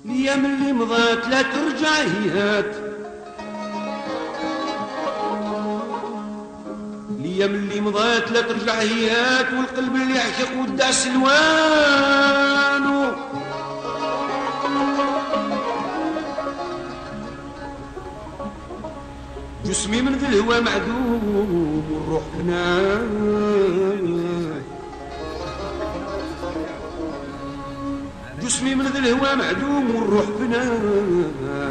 الايام اللي مضات لا ترجع هيهات، الايام اللي مضات لا ترجع هيهات، والقلب اللي يعشق ودع سلوانو. جسمي من ذي الهوى معدوم والروح فناي، جسمي من ذي الهوى معدوم والروح فناي،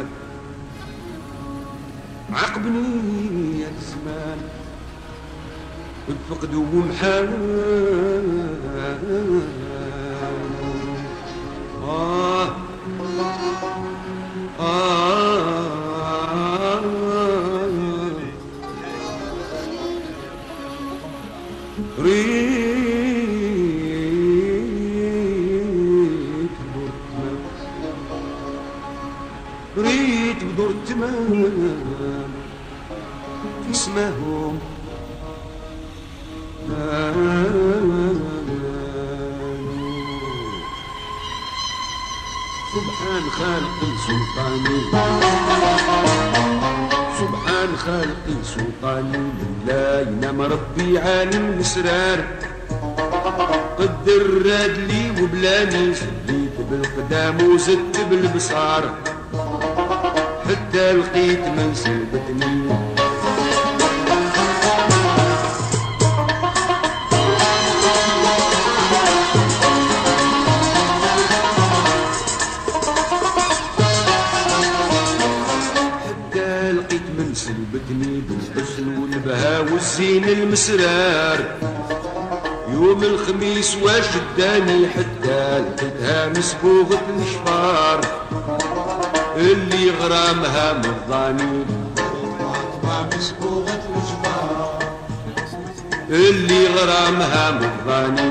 عقبني يا الزمان بفقد ومحال. ريت بدور التمام في اسمهم سبحان خالق سلطاني، سبحان خالق سلطاني، لا ينام ربي عالم الاسرار، قدر راد لي وبلاني، شديت بالقدام وزدت بالبصار، حتى لقيت من سلبتني. حتى لقيت من سلبتني بالحسن والبهاء والزين المسرار، يوم الخميس وشداني حتى لقيتها مسبوغة الشفار، اللي غرامها مرضاني، اللي غرامها مرضاني.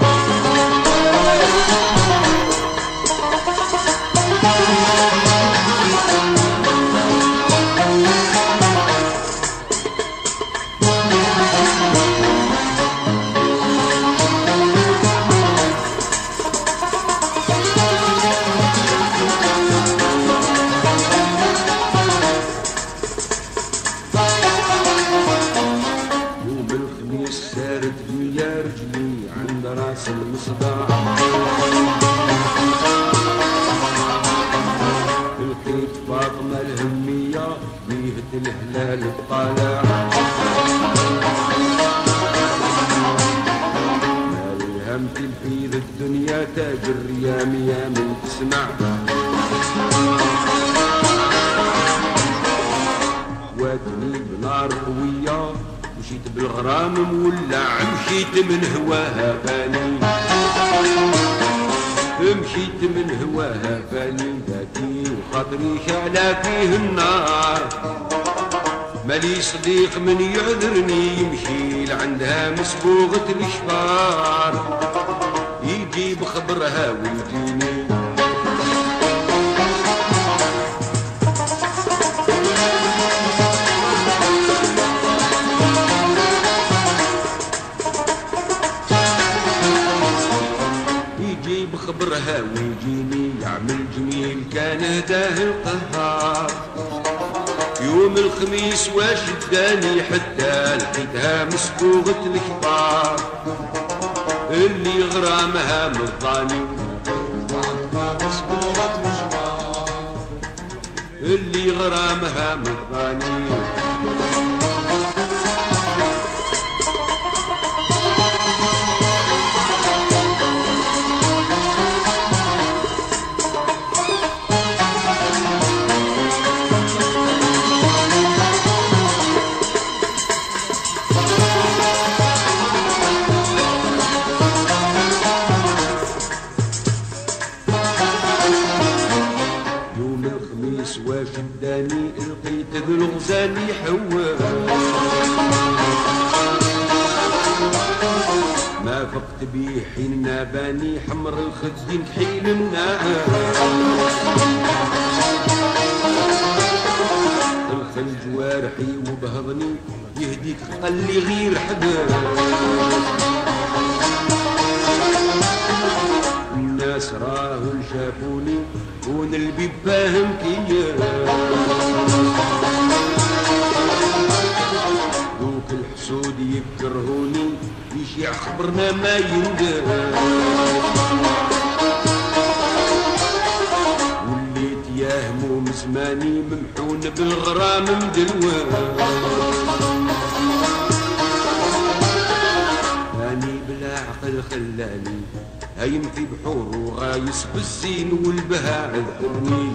سارت بيا رجلي عند راس المصداع، لقيت فاطمة الهمية بيهة الهلال الطالع، ما الهمت الفيذ الدنيا تاج الريام يا من تسمع، وادني بنار قوية مشيت بالغرام مولع، مشيت من هواها فاني، مشيت من هواها فاني، ذاتي وخاطري شعلى فيه النار، مالي صديق من يعذرني، يمشي لعندها مسبوغة الشفار، يجيب خبرها ويجيني. بخبرها ويجيني يعمل جميل كان هداه القهار، يوم الخميس وشداني حتى لقيتها مسبوغة الكبار، اللي غرامها مرضاني، اللي غرامها مرضاني. وشداني لقيت بالغزالي حواء، ما فقت بيه حين ناباني، حمر الخدين كحيل النار، الخل جوارحي وبهضني يهديك قال لي غير حدا، الناس راهو شافوني كون البيب فاهم كيا دوك الحسود يكرهوني يشيع خبرنا ما يندر وليت يا هموم زماني ممحون بالغرام مدلوان هاني بلا عقل خلاني هايم في بحور وغايس بالزين والبهاء عذبني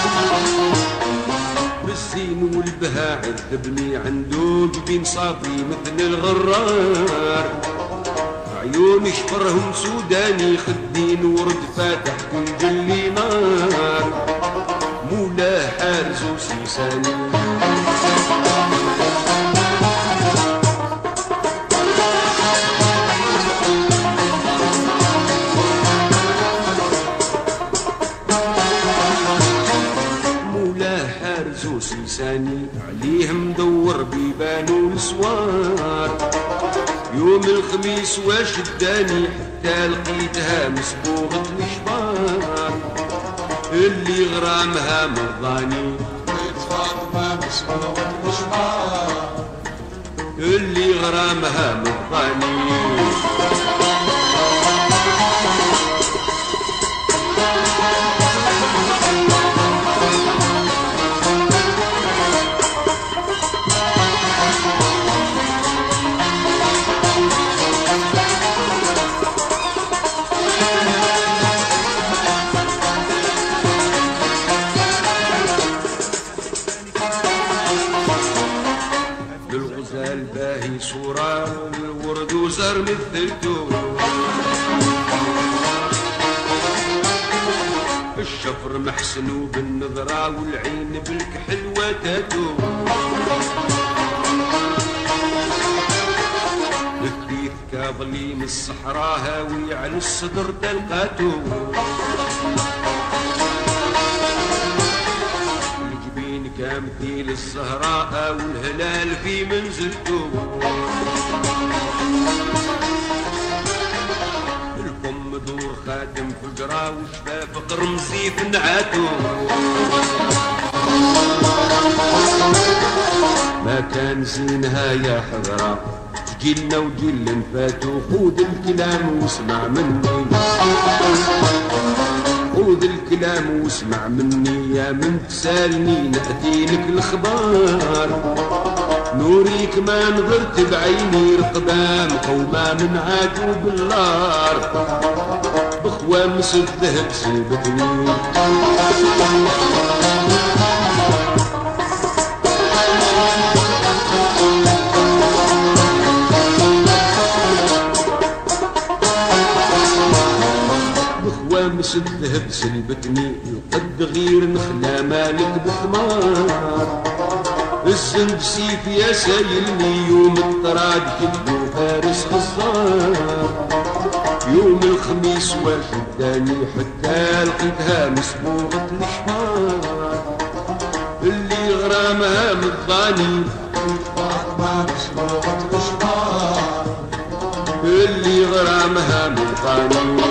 بالزين والبهاء عذبني عنده جبين صافي مثل الغرار عيوني شفرهم سوداني خدين ورد فاتح كل جلي نار مولاه حارز وسيساني سيساني عليه مدور بيبان والسوار يوم الخميس واشداني حتى لقيتها مسبوغة مشوار اللي غرامها مرضاني فاطمة مسبوغة مشوار اللي غرامها مرضاني الباهي صورة الورد وزر مثلتو الشفر محسن وبالنظرة والعين بالكحل وتاتو الثيث كاظليم الصحراء هاوي على الصدر تلقاتو كامثيل الزهراء والهلال في منزلته الفم دور خاتم فجرة وشفاف قرمزي في نعاته ما كان زينها يا حضرة جيلنا وجيل نفاتو خود الكلام واسمع مني خذ الكلام واسمع مني يا من تسالني نأتي لك الخبار نوريك ما نظرت بعيني رقبام قوما من عادوا بالنار بخوامس الذهب سلبتني وامس الذهب سلبتني القد غير نخلى مالك بثمار الزند سيف يا سايلني يوم الطراد كتبو فارس غزار يوم الخميس وشداني حتى لقيتها مسبوغة الشمار اللي غرامها مضاني فاطمة مسبوغة الشمار اللي غرامها مضاني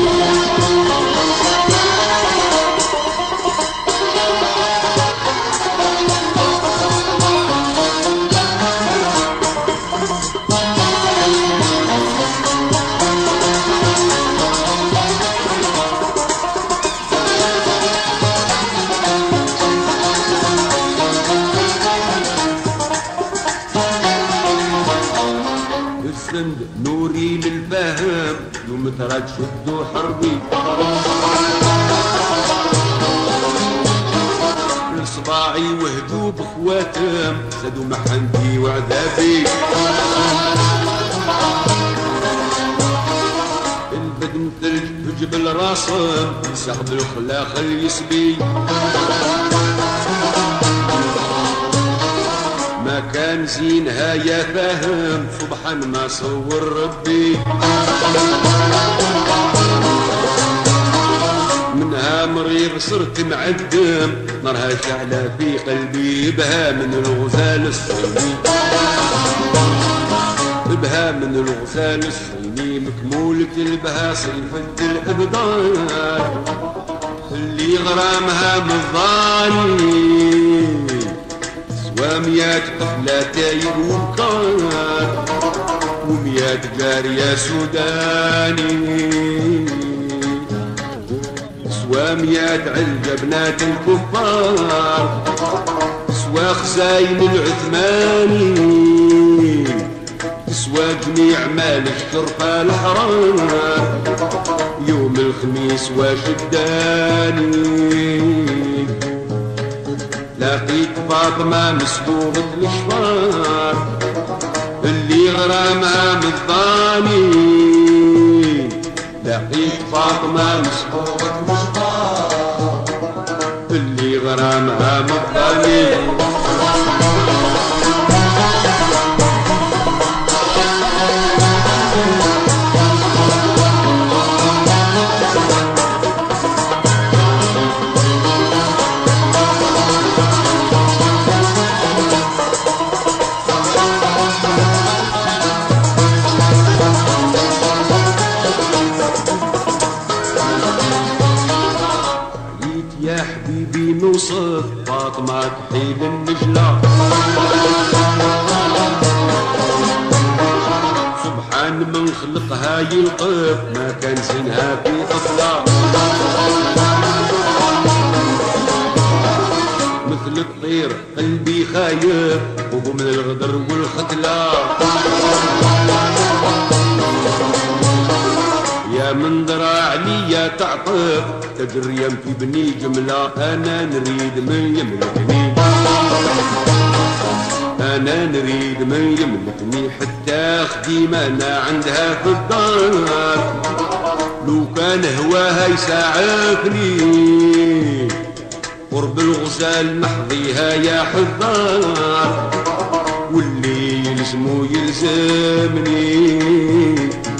نوري للفهم يوم ترى تشدوا حربي صباعي وهدوا بخواتم زادوا محنتي وعذابي البدن ثلج بجبل راسم سحب الخلاخل يسبي ما كان زينها يا فاهم سبحان ما صور ربي منها مريض صرت معدم نارها شعلة في قلبي بها من الغزال الصيني بها من الغزال الصيني مكمولة البها صيفة الأبدان اللي غرامها مضاني سوا 100 طفلة تايب وبكار و100 جارية سوداني سوا 100 علقة بنات الكفار سوا خزاين العثماني تسوى جميع مال الشرطة الحرار يوم الخميس وشداني لقيت فاطمة مسبوغة الشفار اللي غرامها مضاني لقيت فاطمة مسبوغة الشفار اللي غرامها مضاني يا حبيبي نوصف فاطمة تحيل النجلة سبحان من خلقها يلطف ما كان زينها في طفلة مثل الطير قلبي خايف وهو من الغدر والختلة يا من ذراع ليا تعطف تجريم في بني جملة أنا نريد من يملكني أنا نريد من يملكني حتى خديمة أنا عندها في الدار لو كان هواها يساعفني قرب الغزال نحظيها يا حذار واللي يلزمو يلزمني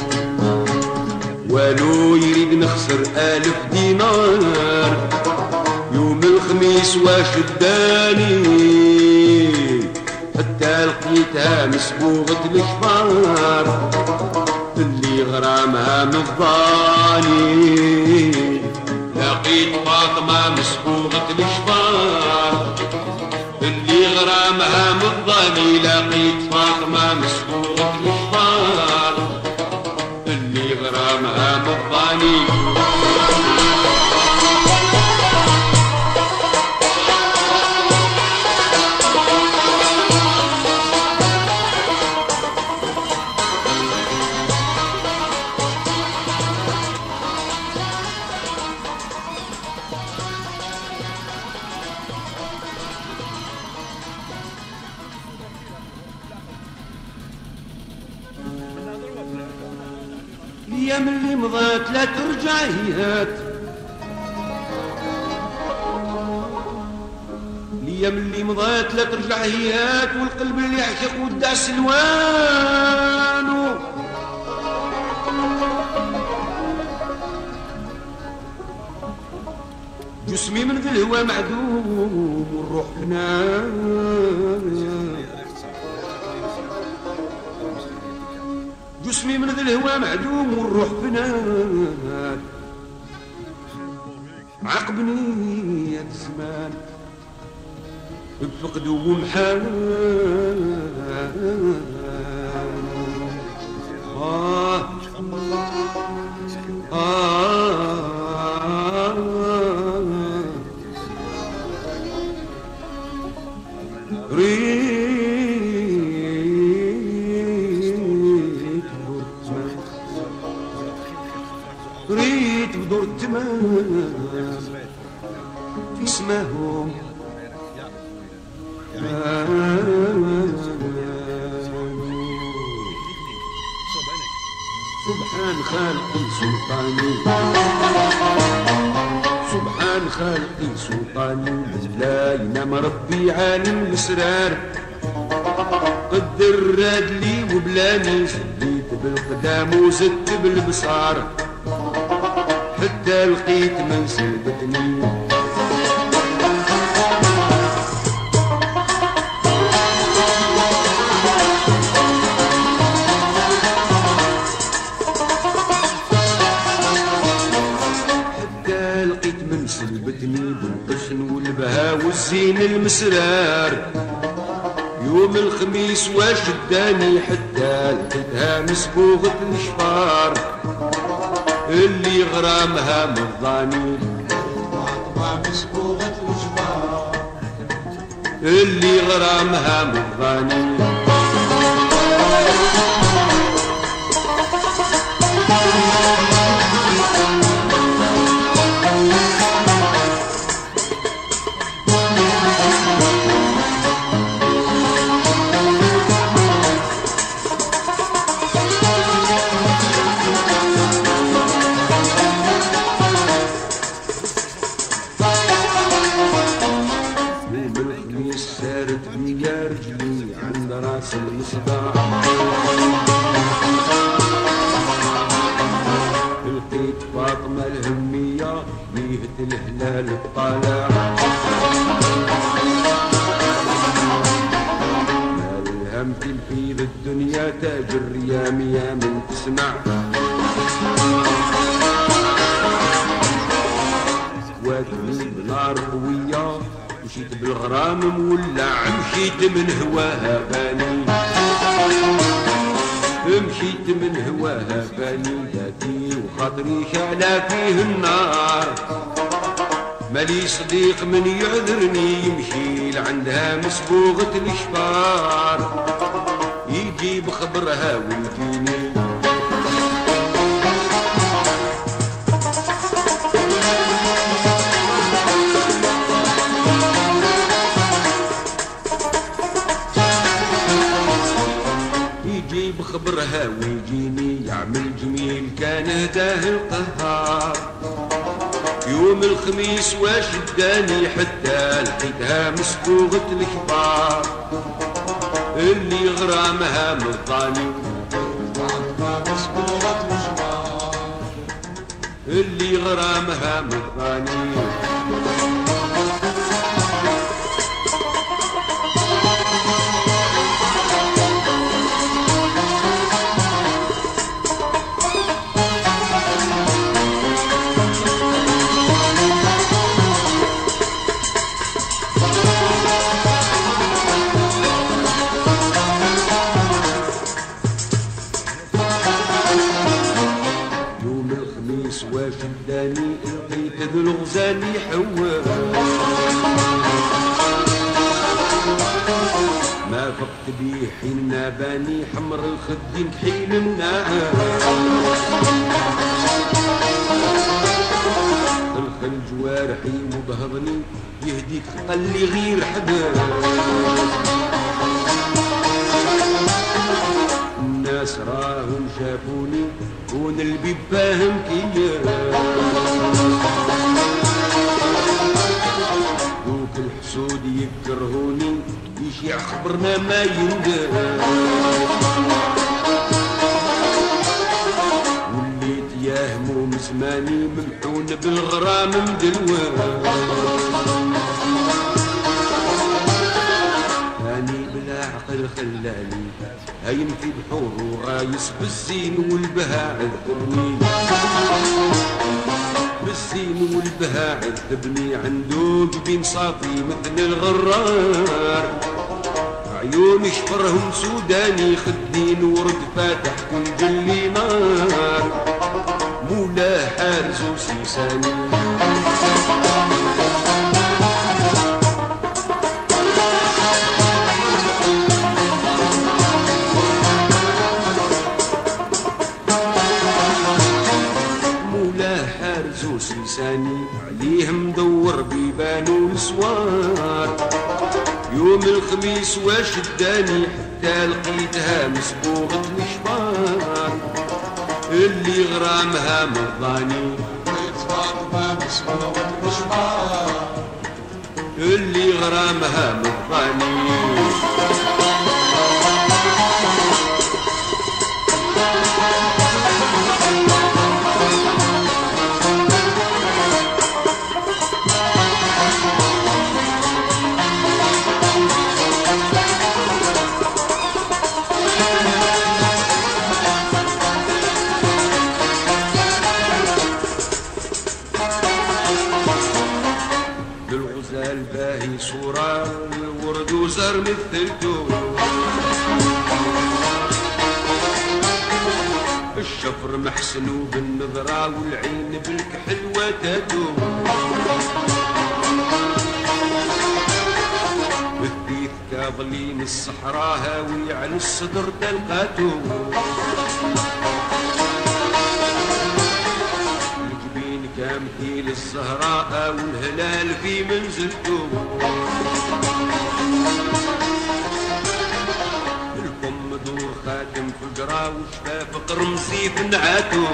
ولو يريد نخسر 1000 دينار يوم الخميس وشداني حتى لقيتها مسبوغة الشفار اللي غرامها مضاني لقيت فاطمة مسبوغة الشفار اللي غرامها مضاني لقيت فاطمة مسبوغة الشفار اللي غرامها مضاني الأيام اللي مضات لا ترجع هيهات الأيام اللي مضات لا ترجع هيهات والقلب اللي يعشق ودع سلوانه جسمي من ذي الهوى معدوم والروح فنان جسمي من ذي الهوى معدوم والروح فنان عقبني يا الزمان بفقد ومحال ريت بدور التمام في اسمهم سبحان خالقي سلطاني سبحان خالقي سلطاني لا ينام ربي عالم الاسرار قدر رادلي وبلاني شديت بالقدام وزدت بالبصار حتى لقيت من سلبتني لقيت من سلبتني بالقشن والبها والزين المسرار. يوم الخميس واش اداني حتى لقيتها مسبوغة الشفار، اللي غرامها مرضاني مسبوغة الشفار، اللي غرامها مرضاني. سارت بيا رجلي عند راس المصداع، لقيت فاطمة الهمية ميهة الهلال الطالع، ما الهمت في الدنيا تاج الريام يا من تسمع، وادني بنار قوية مشيت بالغرام مولع، مشيت من هواها فاني، مشيت من هواها فاني، ذاتي وخاطري شعلى فيه النار، مالي صديق من يعذرني يمشي لعندها مسبوغة الشفار، يجيب خبرها ويجيني. يجيب خبرها ويجيني يعمل جميل كان هداه القهار. يوم الخميس واش اداني حتى لقيتها مسبوغة الكبار، اللي غرامها مرضاني مسبوغة الشفار، اللي غرامها مرضاني. واش اداني لقيت ذو الغزال يحوى، ما فقت بيه حين ناباني حمر الخدين كحيل النار، الخل جوارحي مبهضني يهديك قلي غير حدا، الناس راهم شافوني كون البيب فاهم كيا، دوك الحسود يكرهوني يشيع خبرنا ما يندر، وليت يا هموم زماني ممحون بالغرام مدلوى، هاني بلا عقل خلاني هايم في بحور وغايس بالزين والبها عذبني، بالزين والبها عذبني، عنده قبين صافي مثل الغرار، عيون شفرهم سوداني خدين ورد فاتح كل جلي نار، مولاه حارس وسيساني. سيساني عليه مدور بيبان والسوار، يوم الخميس واش اداني حتى لقيتها مسبوغة الشفار، اللي غرامها مرضاني فاطمة مسبوغة الشفار، اللي غرامها مرضاني. جمال باهي صورة الورد وزهر مثلته، الشفر محسن وبالنظرة والعين بالكحل وتاتو، بالثيث كاظلين الصحراء هاوي على الصدر تلقاتو، الجبين كامثيل الزهراء والهلال في منزلتو، دور خاتم فقرا وشفاف قرمزي في نعاتو،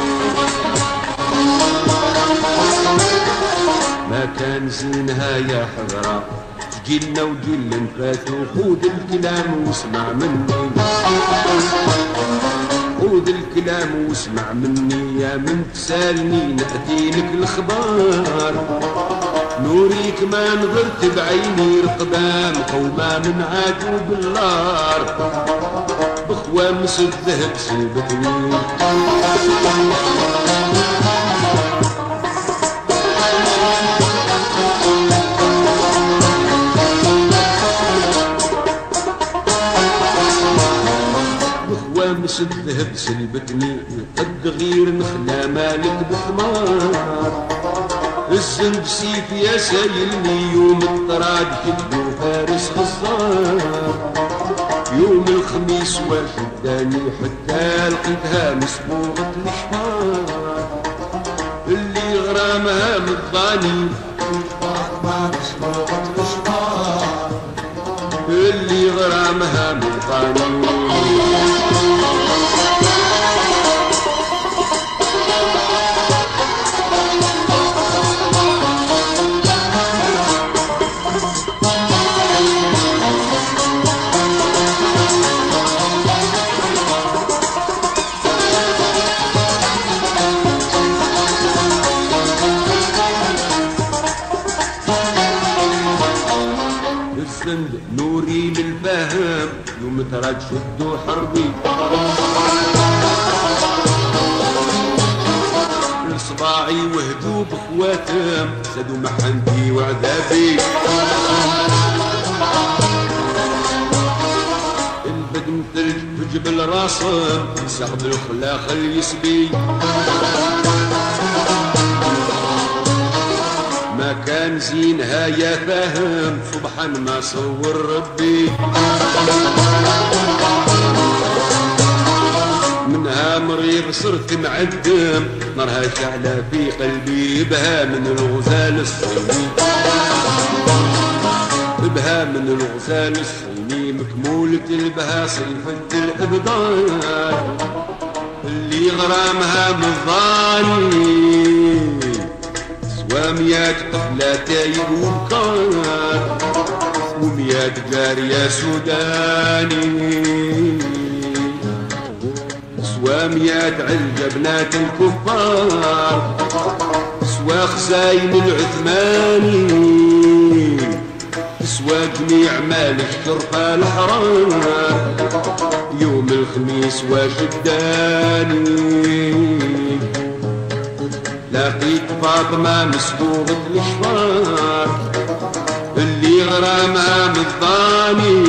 ما كان زينها يا حضرا تجيلنا وجيل نفاتو، خود الكلام واسمع مني، خود الكلام واسمع مني، يا من تسالني نأتيلك الخبار، نوريك ما نظرت بعيني رقبام قوما من عادوا بالنار، بخوامس الذهب سلبتني، بخوامس الذهب سلبتني، قد غير نخلى مالك بثمار، الزنب سيف يا سايلني، يوم الطراد كله فارس غزار، يوم الخميس وشداني حتى لقيتها مسبوغة الحمار، اللي غرامها مضاني فاطمة مسبوغة الحمار، اللي غرامها مضاني، نوري للفهم يوم ترى تشدو حربي، لصباعي وهدوا بخواتم زادوا محنتي وعذابي، البدن ثلج في جبل راسم ساخذ الخلاخل يسبي، ما كان زينها يا فاهم سبحان ما صور ربي، منها مريض صرت معدم نارها شعلة في قلبي، بها من الغزال الصيني، بها من الغزال الصيني، مكمولة البها صيفة الأبدان، اللي غرامها مضاني، وميات طفلة تايب وبكار، وميات جارية سوداني، سوا ميات علجة بنات الكفار، سوا خزاين العثماني، سوا جميع مال الشرفة الحرار، يوم الخميس وشداني، لقيت فاطمة مسبوغة الشفار، اللي غرامها مضاني،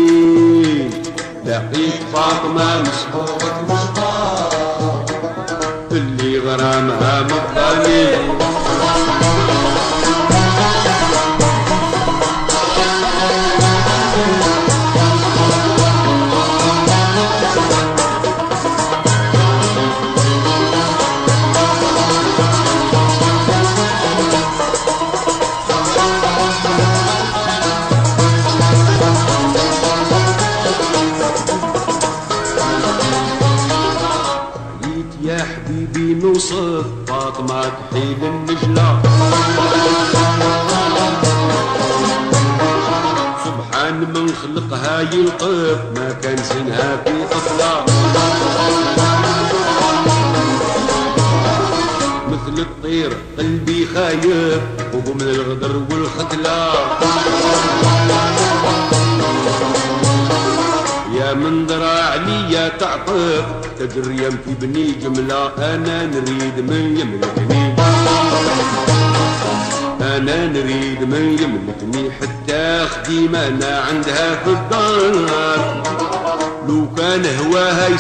لقيت فاطمة مسبوغة الشفار، اللي غرامها مضاني. يا حبيبي نوصف فاطمة تحيل النجلة، سبحان من خلقها يلقف ما كان زينها في طفلة، مثل الطير قلبي خايف وهو من الغدر والختلة، يا من ذراع ليا تعطف تجريم في بني جملة، أنا نريد من يملكني، انا نريد من يملكني حتى خديمة انا عندها في الدار، لو كان هواها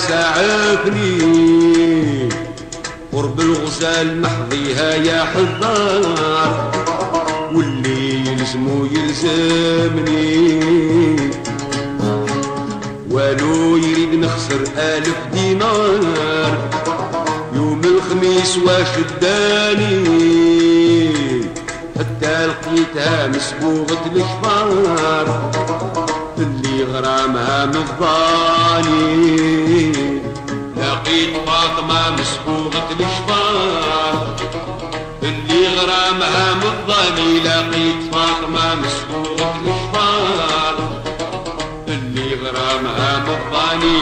يساعفني قرب الغزال نحظيها يا حضار، واللي يلزمو يلزمني ولو يريد نخسر 1000 دينار يوم الخميس واش اداني حتى لقيتها مسبوغة الشفار اللي غرامها مضاني، لقيت فاطمة مسبوغة الشفار اللي غرامها مضاني، لقيت فاطمة مسبوغة الشفار اللي غرامها مضاني.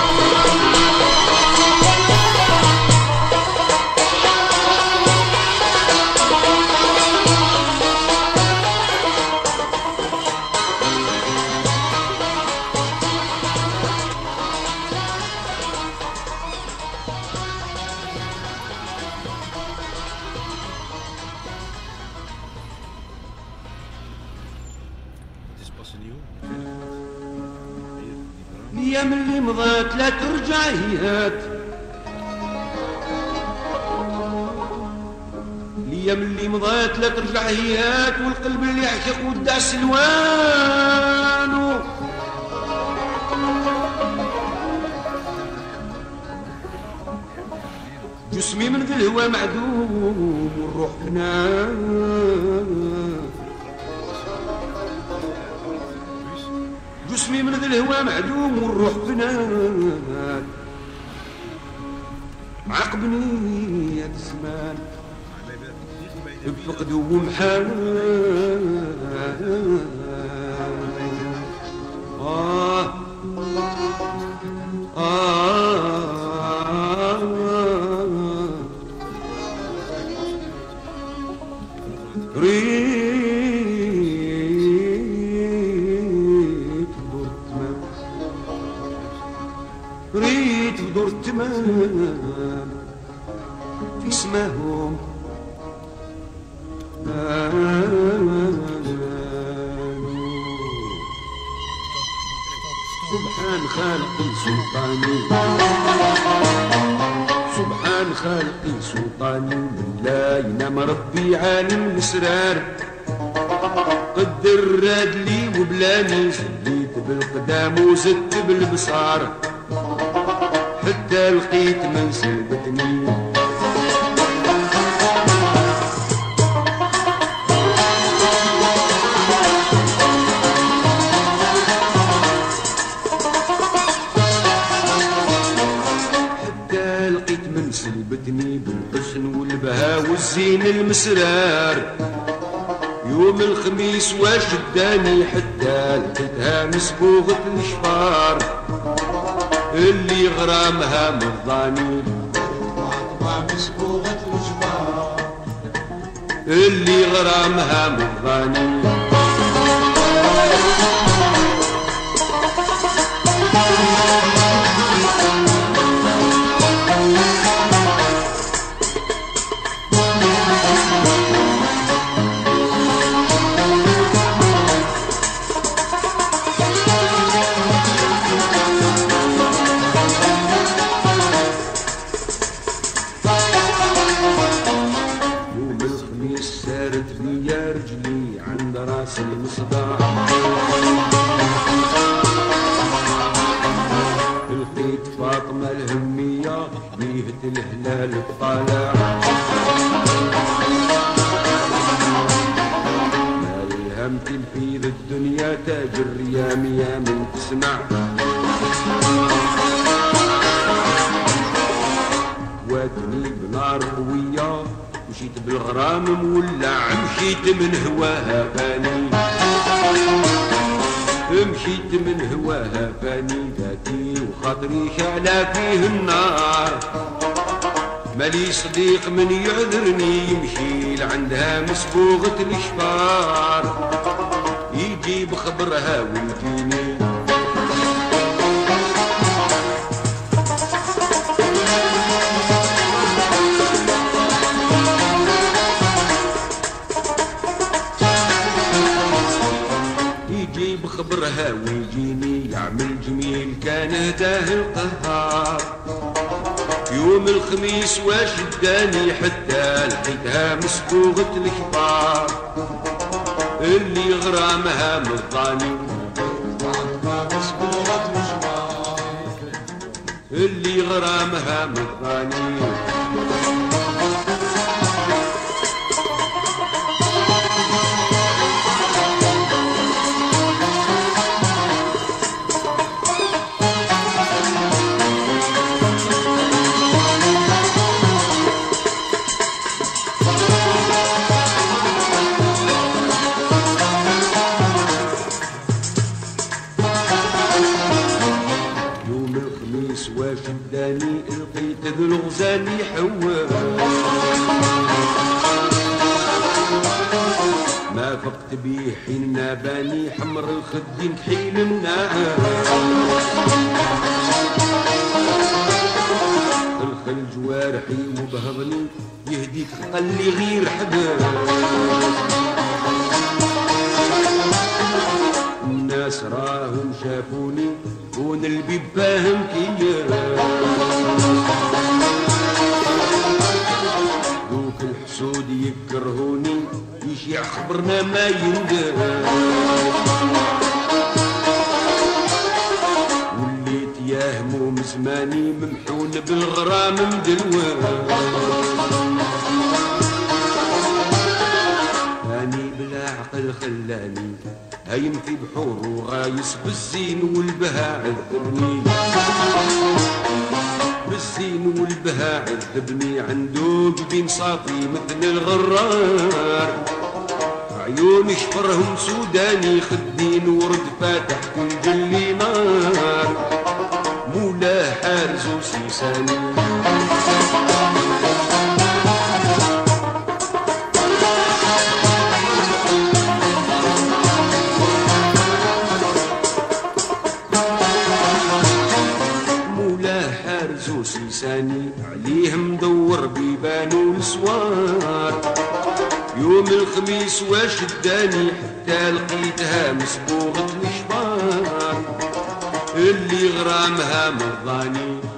الايام اللي مضات لا ترجع هيات، الايام اللي مضات لا ترجع هيات، والقلب اللي يعشق ودع سلوانو، جسمي من ذي الهوى معدوم والروح فنان، جسمي من ذي الهوى معدوم والروح فنان، عقبني يا الزمان بفقد ومحال ريت بدور التمام في سماهم سبحان خالق سلطاني، سبحان خالق سلطاني، لا ينام ربي عالم الاسرار، قدر راد لي وبلاني، زليت بالقدام وزدت بالبصار حتى لقيت من سلبتني، حتى لقيت من سلبتني بالحسن والبهاء والزين المسرار، يوم الخميس واش اداني حتى لقيتها مسبوغة الشفار اللي غرامها مضاني، مسبوغة الجبار اللي غرامها مضاني. سارت بيا رجلي عند راس المصداع، لقيت فاطمة الهمية بيهة الهلال الطالع، ما الهمت في الدنيا تاج الريام يا من تسمع، واتني بنار قوية مشيت بالغرام مولع، مشيت من هواها فاني، مشيت من هواها فاني، ذاتي وخاطري شعلى فيه النار، مالي صديق من يعذرني، يمشي لعندها مسبوغة الشفار يجيب خبرها ويجيني، يكرهها ويجيني يعمل جميل كان هداه القهار. يوم الخميس واش اداني حتى لقيتها مسبوغة الكبار، اللي غرامها مضاني اللي غرامها مضاني. وشداني لقيت ذو الغزال يحوى، ما فقت بيه حين ناباني حمر الخدين كحيل النار. الخل جوارحي وبهضني يهديك قلي غير حباب. الناس راهم شافوني كون البيب فاهم كيا، دوك الحسود يكرهوني يشيع خبرنا ما يندر. وليت يا هموم زماني ممحون بالغرام مدلوى. هاني بلا عقل خلاني هايم في بحور وغايس بالزين والبهاء عذبني، بالزين والبهاء عذبني. عنده قلبي صافي مثل الغرار، عيوني شفرهم سوداني خدين ورد فاتح كل جلي نار. مولاه حارز وسيساني سيساني عليه مدور بيبان ونسوار. يوم الخميس واش اداني حتى لقيتها مسبوغة الشبار، اللي غرامها مرضاني